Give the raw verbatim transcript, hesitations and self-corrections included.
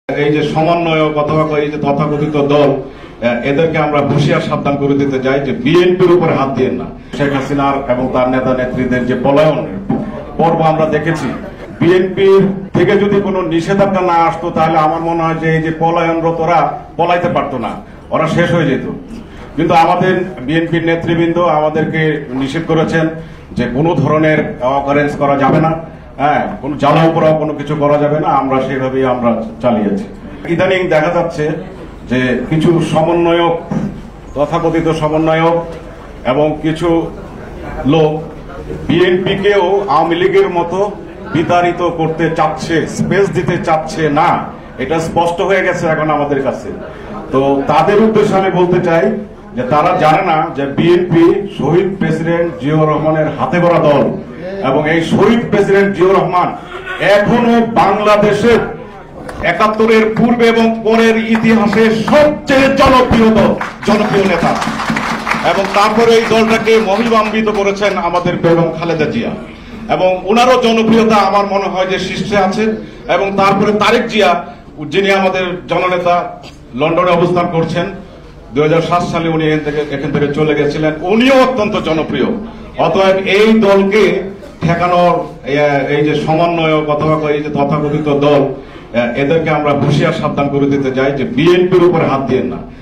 এই যে সমন্বয়ক অথবা এই যে তথাকথিত দল, এদেরকে আমরা হুঁশিয়ার সাবধান করে দিতে চাই যে বিএনপির উপরে হাত দিয়ে না। শেখ হাসিনার এবং তার নেতা নেত্রীদের যে পলায়নের পর্ব আমরা দেখেছি, বিএনপির থেকে যদি কোনো নিষেধাজ্ঞা না আসতো তাহলে আমার মনে হয় যে এই যে পলায়নরতরা পলাইতে পারতো না, ওরা শেষ হয়ে যেত। কিন্তু আমাদের বিএনপির নেতৃবৃন্দ আমাদেরকে নিষেধ করেছেন যে কোনো ধরনের অকারেন্স করা যাবে না, হ্যাঁ, কোনো জ্বালাও পোড়াও কোনো কিছু করা যাবে না। আমরা সেভাবেই আমরা চালিয়েছি। ইদানিং দেখা যাচ্ছে যে কিছু সমন্বয়ক, তথাকথিত সমন্বয়ক এবং কিছু লোক বিএনপিকেও আওয়ামী লীগের মতো বিতাড়িত করতে চাচ্ছে, স্পেস দিতে চাচ্ছে না, এটা স্পষ্ট হয়ে গেছে এখন আমাদের কাছে। তো তাদের উদ্দেশ্যে আমি বলতে চাই যে তারা জানে না যে বিএনপি শহীদ প্রেসিডেন্ট জিয়াউর রহমানের হাতে গড়া দল, এবং এই শহীদ প্রেসিডেন্ট জিয়াউর রহমান এখনো বাংলাদেশের একাত্তরের পূর্বে এবং পরের ইতিহাসে সবচেয়ে জনপ্রিয় দল, জনপ্রিয় নেতা। এবং তারপরে এই দলটাকে মহিমান্বিত করেছেন আমাদের বেগম খালেদা জিয়া, এবং ওনারও জনপ্রিয়তা আমার মনে হয় যে শীর্ষে আছে। এবং তারপরে তারেক জিয়া, যিনি আমাদের জননেতা, লন্ডনে অবস্থান করছেন, দুই হাজার সাত সালে উনি এখান থেকে চলে গেছিলেন, উনিও অত্যন্ত জনপ্রিয়। অতএব এই দলকে ঠেকানোর এই যে সমন্বয়ক অথবা এই যে তথাকথিত দল, এদেরকে আমরা হুঁশিয়ার সাবধান করে দিতে চাই যে বিএনপির উপরে হাত দিয়ে না।